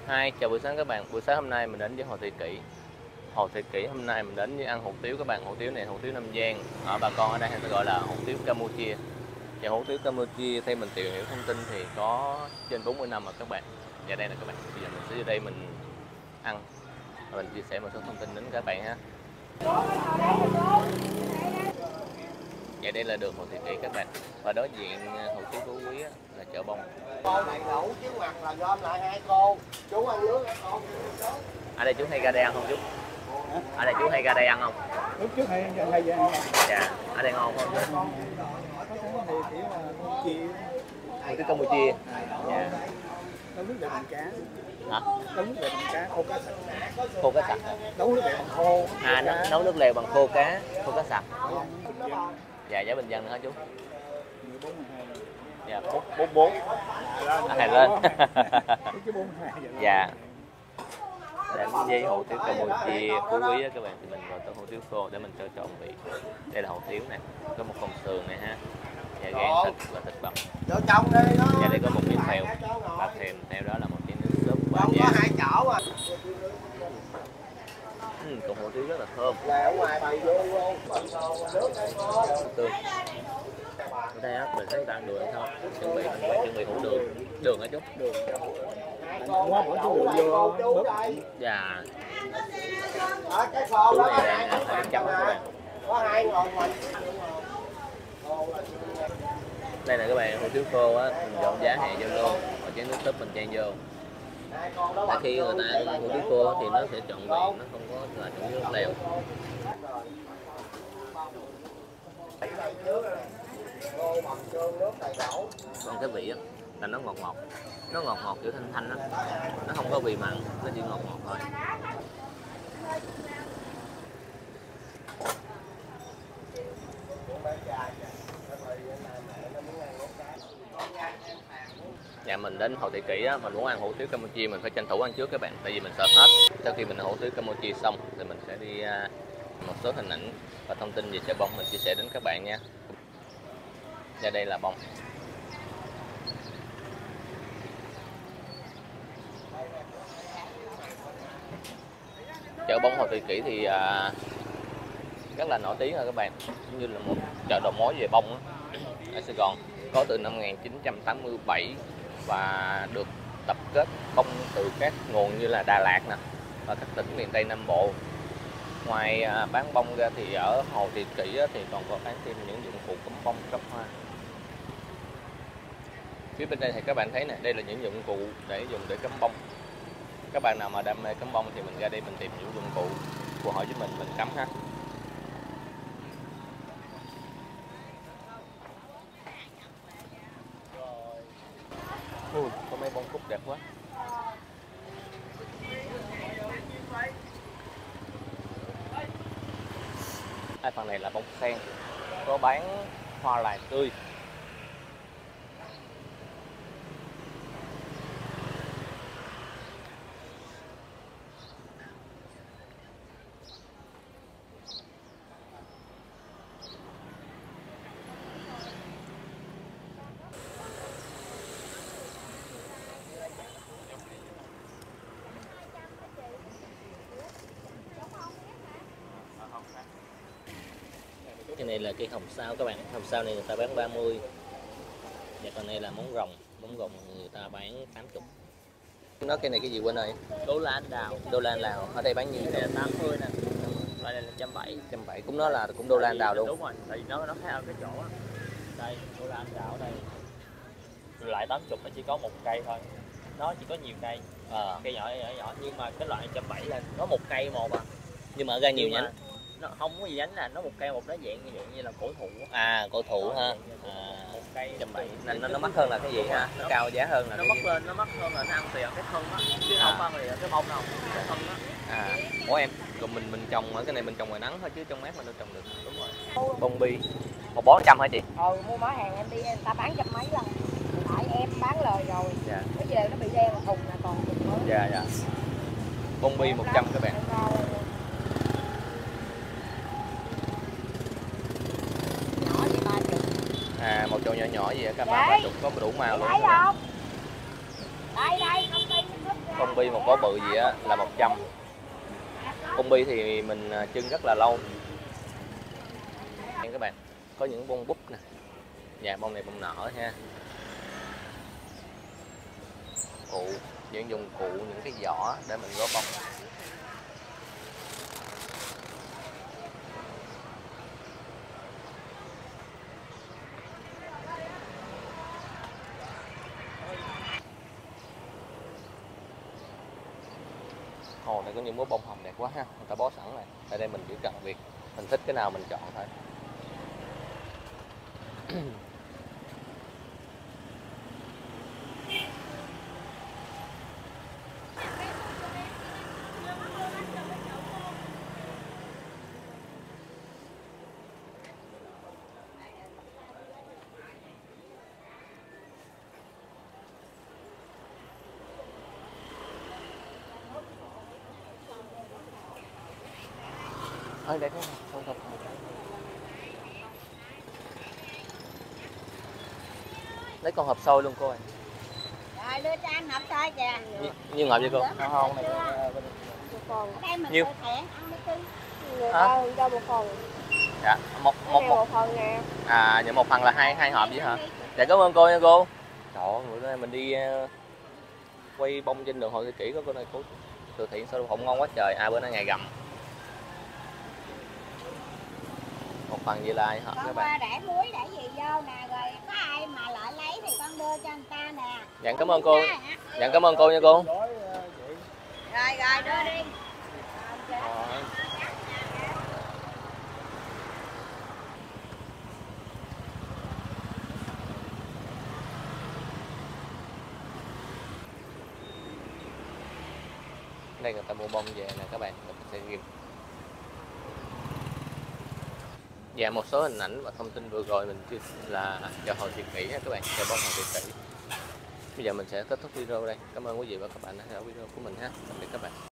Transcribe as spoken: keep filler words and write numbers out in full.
Hi, chào buổi sáng các bạn. Buổi sáng hôm nay mình đến với Hồ Thị Kỷ. Hồ Thị Kỷ hôm nay mình đến với ăn hủ tiếu các bạn. Hủ tiếu này hủ tiếu Nam Giang. Ở bà con ở đây hay gọi là hủ tiếu Campuchia. Và hủ tiếu Campuchia theo mình tìm hiểu thông tin thì có trên bốn mươi năm rồi các bạn. Và đây là các bạn. Bây giờ mình sẽ vô đây mình ăn và mình chia sẻ một số thông tin đến các bạn ha. Và đây là đường Hồ Thị Kỷ các bạn. Và đối diện Hồ Chí Phú Quý là chợ Bông. Cô đầy đủ chứ mặt là gom lại hai cô. Chú ăn nước hả con? Ở đây chú hay ra đây ăn không chú? Ở đây chú hay ra đây ăn không? Lúc trước hay hay vậy ăn. Dạ. Ở đây ngon không? Có cái này kiểu là Campuchia. Hủ tiếu Campuchia. Dạ. Nấu nước để bằng cá. Hả? Nấu nước để bằng cá khô cá sặc. Khô cá sặc. Nấu nước để bằng khô. À, nấu, nấu nước lèo bằng khô cá, khô cá sặc. Bình dân. Dạ, giá bình dân nữa hả chú? mười bốn, mười hai. Dạ, bốn bốn. À, hay lên. Cái bốn hai vậy. Dạ. Đến với hủ tiếu Campuchia Phú Quý á các bạn thì mình vào tới hủ tiếu khô để mình cho trộn vị. Đây là hủ tiếu nè, có một con sườn này ha. Và gan thịt và thịt bằm. Vô trong đi đó. Và đây có một miếng phèo và kèm theo đó là một chén nước súp và Không có giá. hai chảo à. Ừ, còn hủ tiếu rất là thơm. Là ở ngoài bày vô luôn. Nước đây con. Tương. Ở đây á, mình thấy ăn đường hay không? Chuẩn bị mình phải chuẩn bị hủ đường. Đường hả chú? Đường. Không có bỏ chút đường vô bớt. Dạ. Ở cái xô Túi đó có này hai đang hai trăm các bạn. có hai ngồi mình. Đây là các bạn hủ tiếu khô á, mình chọn giá hè vô luôn, rồi chén nước súp mình chan vô. Tại khi người ta ăn hủ tiếu khô thì nó sẽ trọn vẹn, nó không có là trộn nước lèo. Còn cái vị á là nó ngọt ngọt, nó ngọt ngọt kiểu thanh thanh á, nó không có vị mặn, nó chỉ ngọt ngọt thôi. Nhà mình đến Hồ Thị Kỷ á, mình muốn ăn hủ tiếu Campuchia mình phải tranh thủ ăn trước các bạn, tại vì mình sợ hết. Sau khi mình ăn hủ tiếu Campuchia xong thì mình sẽ đi một số hình ảnh và thông tin về chợ Bông mình chia sẻ đến các bạn nha. Và đây là Bông. Chợ Bông Hồ Thị Kỷ thì à, rất là nổi tiếng rồi các bạn, cũng như là một chợ đầu mối về bông ở Sài Gòn, có từ năm một nghìn chín trăm tám mươi bảy và được tập kết bông từ các nguồn như là Đà Lạt nè và các tỉnh miền Tây Nam Bộ. Ngoài à, bán bông ra thì ở Hồ Thị Kỷ thì còn có bán thêm những dụng cụ cắm bông, cắm hoa. Phía bên đây thì các bạn thấy nè, đây là những dụng cụ để dùng để cắm bông. Các bạn nào mà đam mê cắm bông thì mình ra đây mình tìm những dụng cụ phù hợp với mình mình cắm ha. Ui, có mấy bông cúc đẹp quá. Hai phần này là bông sen, có bán hoa lài tươi. Cái này là cây hồng sao các bạn, hồng sao này người ta bán ba mươi. Và con này là móng rồng, móng rồng người ta bán tám mươi. Nó cây này cái gì quên ơi? Đô la Anh Đào. Đô la Anh Đào, ở đây bán nhiêu nè? tám mươi nè. Loại này là một trăm bảy mươi. một trăm bảy mươi cũng nó là cũng đô la Anh Đào luôn. Đúng rồi, tại vì nó nó khác ở cái chỗ á. Đây, đô la Anh Đào ở đây. Loại tám mươi nó chỉ có một cây thôi. Nó chỉ có nhiều cây. À. Cây nhỏ nhỏ nhỏ nhưng mà cái loại một trăm bảy mươi là nó một cây một à. Nhưng mà ra nhiều Nhưng nhánh. Nó không có gì nhánh là nó một cây một, nó dạng như dạng như là cổ thụ á. À, cổ thụ ha. À, một cây một trăm bảy mươi nên nó, nó mắc hơn là cái gì ha? Nó cao giá hơn là nó cái mắc gì? lên, nó mắc hơn là nó ăn tiền cái thân á, chứ À. không ăn thì cái bông đâu, cái thân á. À, ủa em, còn mình mình trồng ở cái này mình trồng ngoài nắng thôi chứ trong mát mình đâu trồng được. Đúng rồi. Bông bi một bó trăm hả chị? Ừ, mua mỏ hàng em đi em ta bán trăm mấy lần. Tại em bán lời rồi. Dạ. Bây giờ nó bị đen một thùng là còn thùng nữa. Dạ dạ. Bông bi một trăm các bạn. Nhỏ vậy ba chục. À, một chậu nhỏ nhỏ gì vậy các Đấy. bạn, ba chục có đủ màu luôn. Thấy các bạn. không? Đây đây, công ty nó rút ra Bông bi một bó bự gì á là một trăm. Bông bi thì mình trưng rất là lâu các bạn. Có những bông búp nè, dạ bông này bông nở ha. Cụ, những dụng cụ, những cái giỏ để mình gói bông. Ồ, đây có những bó bông hồng đẹp quá ha, người ta bó sẵn này. Tại đây mình chỉ cần việc mình thích cái nào mình chọn thôi. Ơi đây có không không lấy con hộp xôi luôn cô ơi. Rồi đưa cho anh hộp xôi kìa. Nh nhiêu hộp vậy cô? Không này Một phần. Ở đây mình Nhiêu? tự thẻ ăn mấy ký. Người Hả? ta cho một phần. Dạ một Cái một này một một phần nè. à vậy một phần là hai hai hộp vậy hả? Dạ cảm ơn cô nha cô. Trời ơi, bữa nay mình đi uh, quay bông trên đường Hồ Thị Kỷ có cô này cô từ thiện sao không ngon quá trời. À bữa nay ngày rằm. Một phần vậy là hai hộp các Con bạn. để muối để gì vô nè, rồi có ai mà lại lấy thì con đưa cho người ta nè. Dạ cảm ơn cô. Dạ cảm ơn cô nha cô. gói vậy. Rồi rồi đưa đi. Rồi. Đây người ta mua bông về nè các bạn, mình sẽ ghi. Và một số hình ảnh và thông tin vừa rồi mình chia là chợ Hồ Thị Kỷ ha các bạn, chợ bông Hồ Thị Kỷ. Bây giờ mình sẽ kết thúc video đây. Cảm ơn quý vị và các bạn đã theo dõi video của mình ha. Tạm biệt các bạn.